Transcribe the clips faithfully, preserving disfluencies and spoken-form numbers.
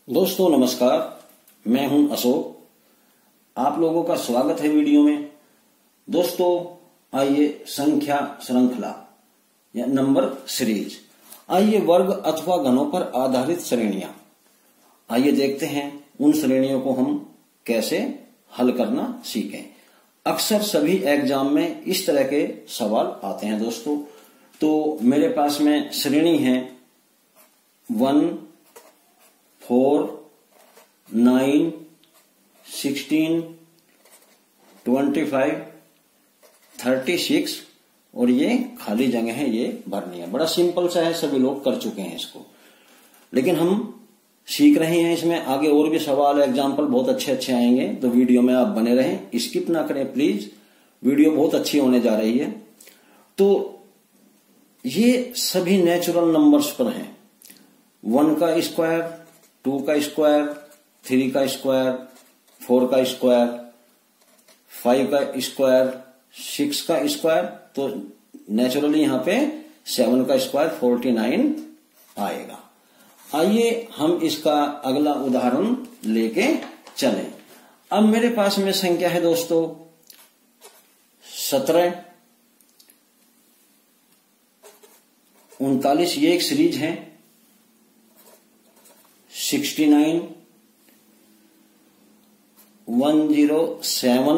दोस्तों नमस्कार, मैं हूं अशोक। आप लोगों का स्वागत है वीडियो में। दोस्तों आइए संख्या श्रृंखला या नंबर सीरीज, आइए वर्ग अथवा घनों पर आधारित श्रेणियां, आइए देखते हैं उन श्रेणियों को हम कैसे हल करना सीखें। अक्सर सभी एग्जाम में इस तरह के सवाल आते हैं दोस्तों। तो मेरे पास में श्रेणी है one, four, nine, sixteen, twenty five, thirty six और ये खाली जगह है, ये भरनी है। बड़ा सिंपल सा है, सभी लोग कर चुके हैं इसको, लेकिन हम सीख रहे हैं। इसमें आगे और भी सवाल एग्जाम्पल बहुत अच्छे अच्छे आएंगे, तो वीडियो में आप बने रहें, स्किप ना करें प्लीज। वीडियो बहुत अच्छी होने जा रही है। तो ये सभी नेचुरल नंबर्स पर हैं। वन का स्क्वायर, टू का स्क्वायर, थ्री का स्क्वायर, फोर का स्क्वायर, फाइव का स्क्वायर, सिक्स का स्क्वायर, तो नेचुरली यहां पे सेवन का स्क्वायर फोर्टी नाइन आएगा। आइए हम इसका अगला उदाहरण लेके चलें। अब मेरे पास में संख्या है दोस्तों सत्रह, उनतालीस, ये एक सीरीज है। Sixty nine, one zero seven,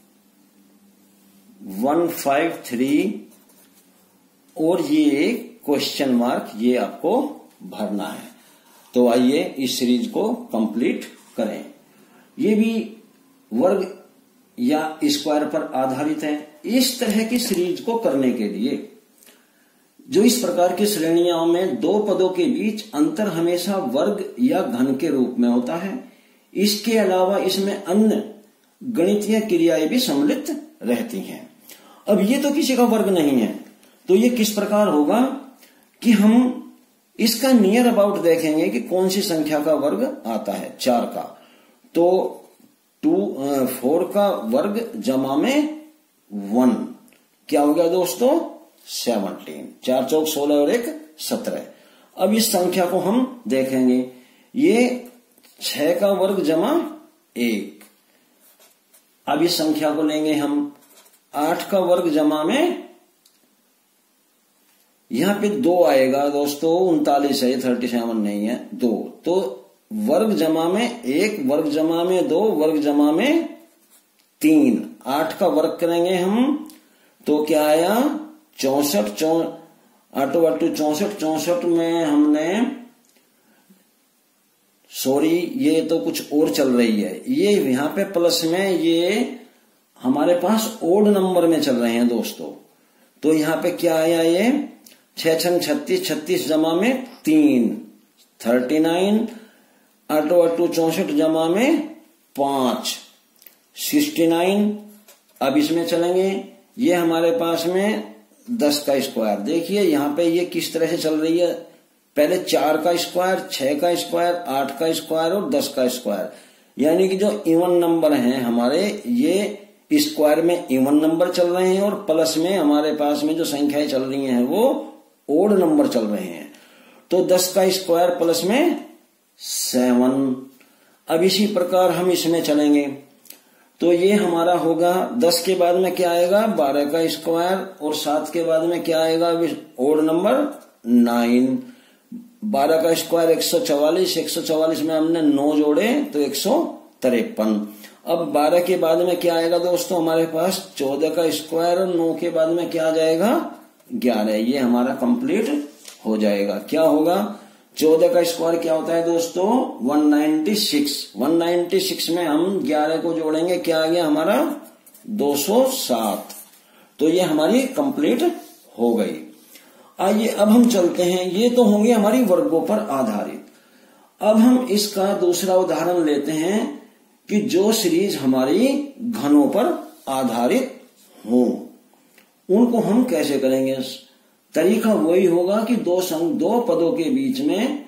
one five three और ये क्वेश्चन मार्क, ये आपको भरना है। तो आइए इस सीरीज को कंप्लीट करें। ये भी वर्ग या स्क्वायर पर आधारित है। इस तरह की सीरीज को करने के लिए जो इस प्रकार की श्रेणियों में दो पदों के बीच अंतर हमेशा वर्ग या घन के रूप में होता है, इसके अलावा इसमें अन्य गणितीय क्रियाएं भी सम्मिलित रहती हैं। अब ये तो किसी का वर्ग नहीं है, तो ये किस प्रकार होगा कि हम इसका नियर अबाउट देखेंगे कि कौन सी संख्या का वर्ग आता है। चार का, तो टू फोर का वर्ग जमा में वन क्या हो गया दोस्तों, सेवनटीन। चार चौक सोलह और एक सत्रह। अब इस संख्या को हम देखेंगे, ये छह का वर्ग जमा एक। अब इस संख्या को लेंगे हम आठ का वर्ग जमा में, यहां पे दो आएगा दोस्तों, उनतालीस है, थर्टी सेवन नहीं है, दो। तो वर्ग जमा में एक, वर्ग जमा में दो, वर्ग जमा में तीन। आठ का वर्ग करेंगे हम तो क्या आया, चौसठ। चौ आटो आटो चौसठ, चौसठ में हमने, सॉरी ये तो कुछ और चल रही है, ये यहां पे प्लस में, ये हमारे पास ओड नंबर में चल रहे हैं दोस्तों। तो यहां पे क्या आया, ये छह छन छत्तीस, छत्तीस जमा में तीन, थर्टी नाइन। आटो आटो चौसठ जमा में पांच, सिक्सटी नाइन। अब इसमें चलेंगे, ये हमारे पास में दस का स्क्वायर। देखिए यहां पे ये किस तरह से चल रही है, पहले चार का स्क्वायर, छह का स्क्वायर, आठ का स्क्वायर और दस का स्क्वायर, यानी कि जो इवन नंबर हैं हमारे, ये स्क्वायर में इवन नंबर चल रहे हैं और प्लस में हमारे पास में जो संख्याएं चल रही हैं वो ओड नंबर चल रहे हैं। तो दस का स्क्वायर प्लस में सेवन। अब इसी प्रकार हम इसमें चलेंगे, तो ये हमारा होगा, दस के बाद में क्या आएगा, बारह का स्क्वायर, और सात के बाद में क्या आएगा, ओड नंबर नाइन। बारह का स्क्वायर एक सौ चौवालीस, एक सौ चौवालीस में हमने नौ जोड़े तो एक सौ तिरपन। अब बारह के बाद में क्या आएगा दोस्तों हमारे पास, चौदह का स्क्वायर, और नौ के बाद में क्या आ जाएगा, ग्यारह। ये हमारा कंप्लीट हो जाएगा। क्या होगा, चौदह का स्क्वायर क्या होता है दोस्तों, one ninety six. One ninety six में हम ग्यारह को जोड़ेंगे, क्या आ गया हमारा, दो सौ सात। तो ये हमारी कंप्लीट हो गई। आइए अब हम चलते हैं, ये तो होंगे हमारी वर्गों पर आधारित। अब हम इसका दूसरा उदाहरण लेते हैं कि जो सीरीज हमारी घनों पर आधारित हो, उनको हम कैसे करेंगे। तरीका वही होगा कि दो संग दो पदों के बीच में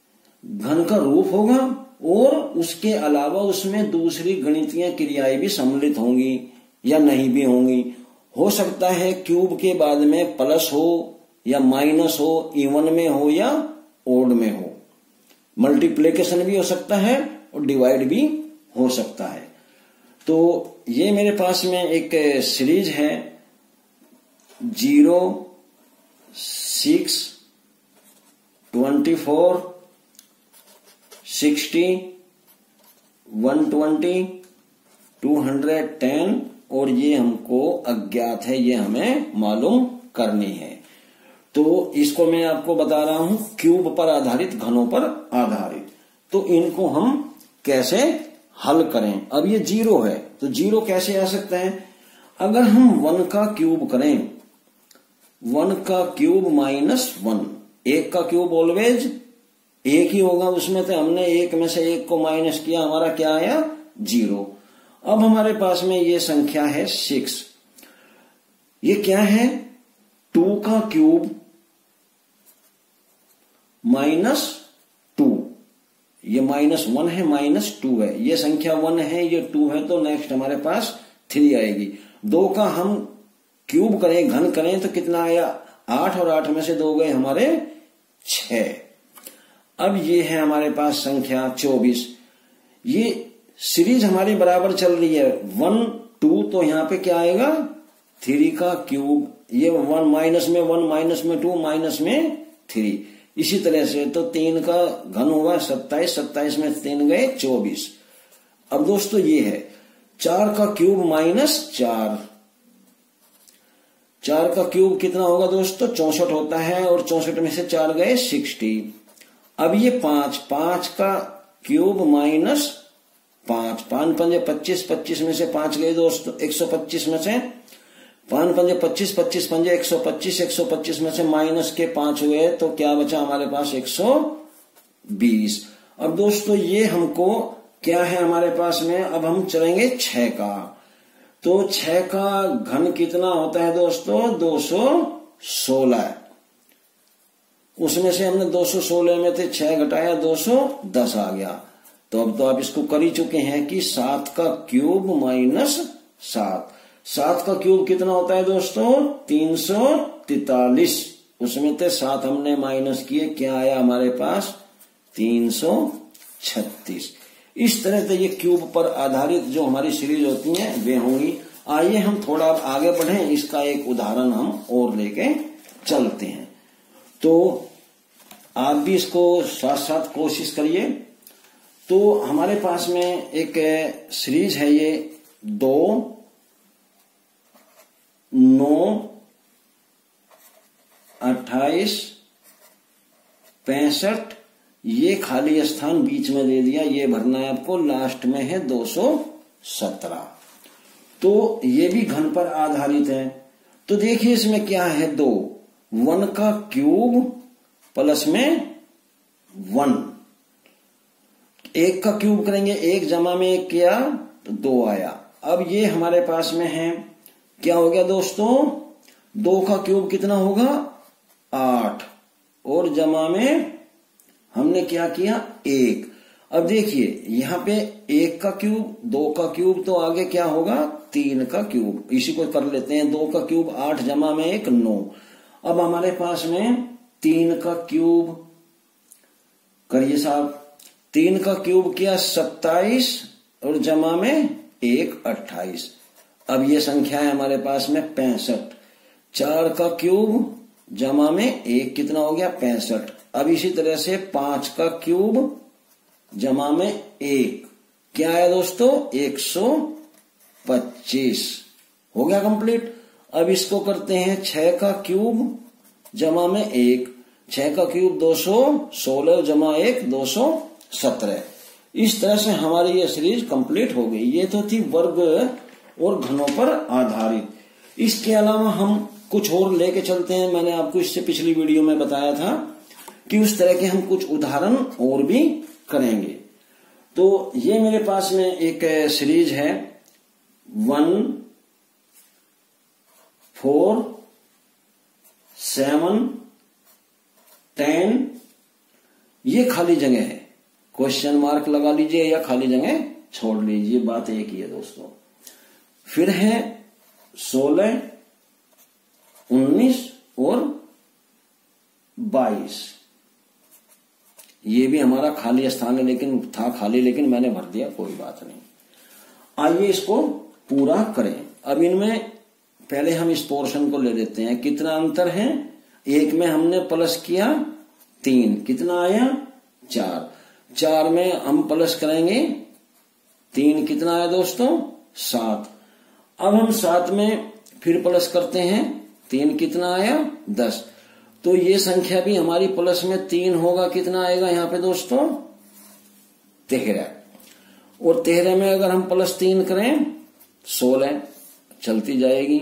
घन का रूप होगा और उसके अलावा उसमें दूसरी गणितीय क्रियाएं भी सम्मिलित होंगी या नहीं भी होंगी। हो सकता है क्यूब के बाद में प्लस हो या माइनस हो, इवन में हो या ओड में हो। मल्टीप्लिकेशन भी हो सकता है और डिवाइड भी हो सकता है। तो ये मेरे पास में एक सीरीज है zero, six, twenty four, sixty, one twenty, two hundred ten और ये हमको अज्ञात है, ये हमें मालूम करनी है। तो इसको मैं आपको बता रहा हूं क्यूब पर आधारित, घनों पर आधारित। तो इनको हम कैसे हल करें। अब ये जीरो है तो जीरो कैसे आ सकता है। अगर हम वन का क्यूब करें, वन का क्यूब माइनस वन, एक का क्यूब ऑलवेज एक ही होगा, उसमें तो हमने एक में से एक को माइनस किया, हमारा क्या आया, जीरो। अब हमारे पास में ये संख्या है सिक्स, ये क्या है, टू का क्यूब माइनस टू, ये माइनस वन है, माइनस टू है, ये संख्या वन है, ये टू है, तो नेक्स्ट हमारे पास थ्री आएगी। दो का हम क्यूब करें, घन करें तो कितना आया, आठ, और आठ में से दो गए हमारे छह। अब ये है हमारे पास संख्या चौबीस। ये सीरीज हमारी बराबर चल रही है, वन टू, तो यहां पे क्या आएगा, थ्री का क्यूब, ये वन माइनस में वन, माइनस में टू, माइनस में थ्री, इसी तरह से तो तीन का घन हुआ सत्ताईस, सत्ताईस में तीन गए चौबीस। अब दोस्तों ये है चार का क्यूब माइनस चार, चार का क्यूब कितना होगा दोस्तों, चौसठ होता है, और चौसठ में से चार गए सिक्सटी। अब ये पांच, पांच का क्यूब माइनस पांच, पांच पंजे पच्चीस, पच्चीस में से पांच गए दोस्तों एक सौ पच्चीस में से, पांच पंजे पच्चीस, पच्चीस पंजे एक सौ पच्चीस, एक सौ पच्चीस में से माइनस के पांच हुए तो क्या बचा हमारे पास, एक सौ बीस। अब दोस्तों ये हमको क्या है हमारे पास में, अब हम चलेंगे छह का, तो छह का घन कितना होता है दोस्तों, दो सौ सोलह, उसमें से हमने दो सौ सोलह में से छह घटाया, दो सौ दस आ गया। तो अब तो आप इसको कर ही चुके हैं कि सात का क्यूब माइनस सात, सात का क्यूब कितना होता है दोस्तों, तीन सौ तैतालीस, उसमें से सात हमने माइनस किए, क्या आया हमारे पास, तीन सौ छत्तीस। इस तरह से ये क्यूब पर आधारित जो हमारी सीरीज होती हैं वे होंगी। आइए हम थोड़ा आगे बढ़ें, इसका एक उदाहरण हम और लेके चलते हैं। तो आप भी इसको साथ साथ कोशिश करिए। तो हमारे पास में एक सीरीज है, ये दो, नौ, अट्ठाईस, पैंसठ, ये खाली स्थान बीच में दे दिया, ये भरना है आपको, लास्ट में है दो सौ सत्रह। तो ये भी घन पर आधारित है। तो देखिए इसमें क्या है, दो, वन का क्यूब प्लस में वन, एक का क्यूब करेंगे, एक जमा में एक किया तो दो आया। अब ये हमारे पास में है, क्या हो गया दोस्तों, दो का क्यूब कितना होगा, आठ, और जमा में हमने क्या किया, एक। अब देखिए यहाँ पे एक का क्यूब, दो का क्यूब, तो आगे क्या होगा, तीन का क्यूब, इसी को कर लेते हैं, दो का क्यूब आठ, जमा में एक नौ। अब हमारे पास में तीन का क्यूब करिए साहब, तीन का क्यूब किया सत्ताईस, और जमा में एक अट्ठाईस। अब ये संख्या है हमारे पास में पैंसठ, चार का क्यूब जमा में एक कितना हो गया, पैंसठ। अब इसी तरह से पांच का क्यूब जमा में एक, क्या है दोस्तों, एक सौ पच्चीस, हो गया कंप्लीट। अब इसको करते हैं छह का क्यूब जमा में एक, छह का क्यूब दो सौ सोलह, जमा एक दो सौ सत्रह। इस तरह से हमारी ये सीरीज कंप्लीट हो गई। ये तो थी वर्ग और घनों पर आधारित। इसके अलावा हम कुछ और लेके चलते हैं। मैंने आपको इससे पिछली वीडियो में बताया था कि उस तरह के हम कुछ उदाहरण और भी करेंगे। तो ये मेरे पास में एक सीरीज है, वन, फोर, सेवन, टेन, ये खाली जगह है, क्वेश्चन मार्क लगा लीजिए या खाली जगह छोड़ लीजिए, बात एक ही है दोस्तों। फिर है सोलह, उन्नीस और बाईस, ये भी हमारा खाली स्थान है, लेकिन था खाली लेकिन मैंने भर दिया, कोई बात नहीं। आइए इसको पूरा करें। अब इनमें पहले हम इस पोर्शन को ले लेते हैं। कितना अंतर है, एक में हमने प्लस किया तीन, कितना आया चार, चार में हम प्लस करेंगे तीन, कितना आया दोस्तों सात। अब हम सात में फिर प्लस करते हैं तीन, कितना आया दस। तो ये संख्या भी हमारी प्लस में तीन होगा, कितना आएगा यहाँ पे दोस्तों तेरह। और तेरह में अगर हम प्लस तीन करें सोलह, चलती जाएगी,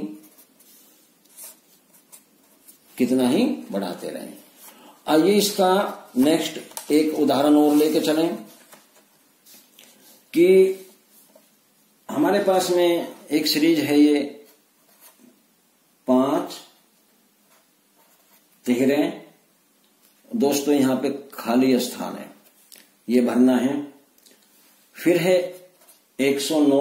कितना ही बढ़ाते रहें। आइए इसका नेक्स्ट एक उदाहरण और लेके चलें कि हमारे पास में एक सीरीज है ये पांच तेरह। दोस्तों यहां पे खाली स्थान है, ये भरना है। फिर है एक सौ नौ,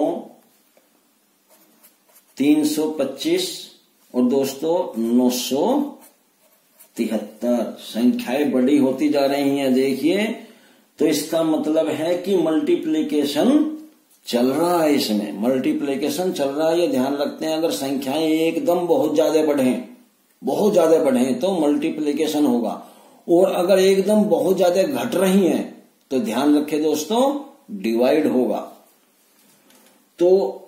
तीन सौ पच्चीस और दोस्तों नौ सौ तिहत्तर। संख्याएं बड़ी होती जा रही हैं, देखिए। तो इसका मतलब है कि मल्टीप्लिकेशन चल रहा है, इसमें मल्टीप्लिकेशन चल रहा है। ये ध्यान रखते हैं, अगर संख्याएं एकदम बहुत ज्यादा बढ़े बहुत ज्यादा बढ़े तो मल्टीप्लिकेशन होगा, और अगर एकदम बहुत ज्यादा घट रही हैं तो ध्यान रखें दोस्तों डिवाइड होगा। तो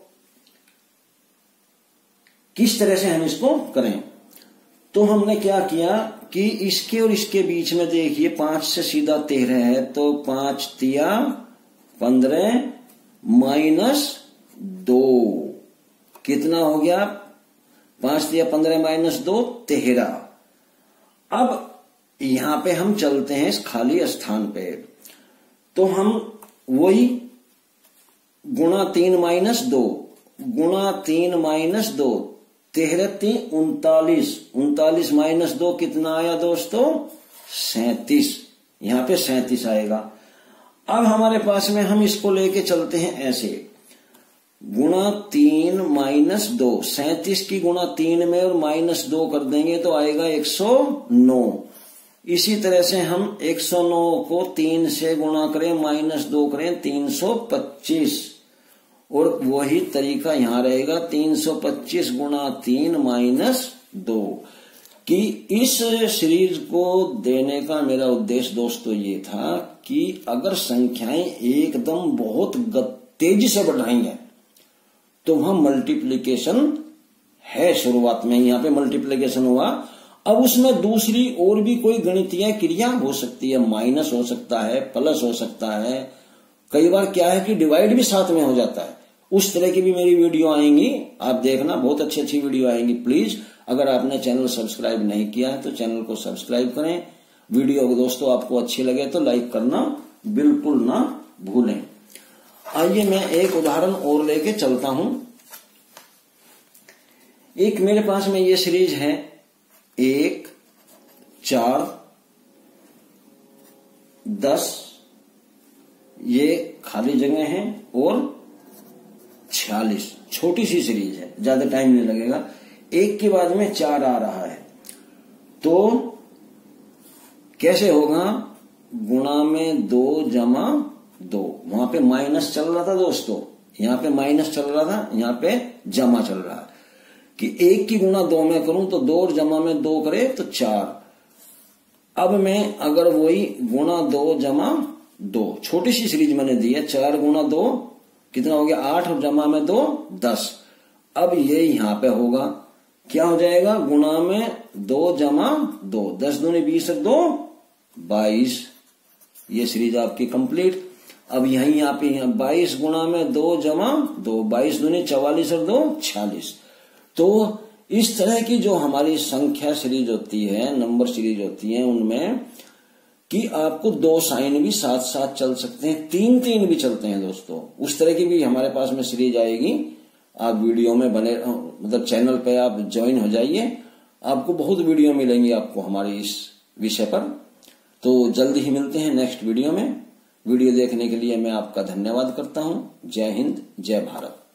किस तरह से हम इसको करें, तो हमने क्या किया कि इसके और इसके बीच में देखिए पांच से सीधा तेरह है, तो पांच तिया पंद्रह माइनस दो, कितना हो गया पांच तिया पंद्रह माइनस दो तेरह। अब यहां पे हम चलते हैं इस खाली स्थान पे, तो हम वही गुणा तीन माइनस दो, गुणा तीन माइनस दो, तेरह तीन उनतालीस, उनतालीस माइनस दो कितना आया दोस्तों सैतीस, यहां पे सैतीस आएगा। अब हमारे पास में हम इसको लेके चलते हैं ऐसे, गुणा तीन माइनस दो, सैतीस की गुणा तीन में और माइनस दो कर देंगे तो आएगा एक सौ नौ। इसी तरह से हम एक सौ नौ को तीन से गुणा करें माइनस दो करें तीन सौ पच्चीस, और वही तरीका यहां रहेगा तीन सौ पच्चीस गुणा तीन माइनस दो। कि इस सीरीज को देने का मेरा उद्देश्य दोस्तों ये था कि अगर संख्याएं एकदम बहुत तेजी से बढ़ रही हैं तो वहां मल्टीप्लिकेशन है, शुरुआत में यहां पे मल्टीप्लिकेशन हुआ। अब उसमें दूसरी और भी कोई गणितीय क्रिया हो सकती है, माइनस हो सकता है, प्लस हो सकता है, कई बार क्या है कि डिवाइड भी साथ में हो जाता है। उस तरह की भी मेरी वीडियो आएंगी, आप देखना, बहुत अच्छी अच्छी वीडियो आएंगी। प्लीज अगर आपने चैनल सब्सक्राइब नहीं किया है तो चैनल को सब्सक्राइब करें। वीडियो दोस्तों आपको अच्छी लगे तो लाइक करना बिल्कुल ना भूलें। आइए मैं एक उदाहरण और लेके चलता हूं। एक मेरे पास में ये सीरीज है एक, चार, दस, ये खाली जगह है, और छियालीस, छोटी सी सीरीज है, ज्यादा टाइम नहीं लगेगा। एक के बाद में चार आ रहा है, तो कैसे होगा, गुणा में दो जमा दो, वहां पे माइनस चल रहा था दोस्तों, यहां पे माइनस चल रहा था, यहां पे जमा चल रहा है। कि एक की गुणा दो में करूं तो दो और जमा में दो करे तो चार। अब मैं अगर वही गुणा दो जमा दो, छोटी सी सीरीज मैंने दी है, चार गुणा दो कितना हो गया आठ, और जमा में दो दस। अब ये यहां पे होगा, क्या हो जाएगा, गुणा में दो जमा दो, दस दूनी बीस और दो बाईस, ये सीरीज आपकी कंप्लीट। अब यहीं आप यहाँ बाईस गुणा में दो जमा दो, बाईस दूनी चवालीस और दो छियालीस। तो इस तरह की जो हमारी संख्या सीरीज होती है, नंबर सीरीज होती है, उनमें कि आपको दो साइन भी साथ साथ चल सकते हैं, तीन तीन भी चलते हैं दोस्तों। उस तरह की भी हमारे पास में सीरीज आएगी। आप वीडियो में बने, मतलब चैनल पे आप ज्वाइन हो जाइए, आपको बहुत वीडियो मिलेंगी आपको हमारी इस विषय पर। तो जल्दी ही मिलते हैं नेक्स्ट वीडियो में। वीडियो देखने के लिए मैं आपका धन्यवाद करता हूं। जय हिंद, जय भारत।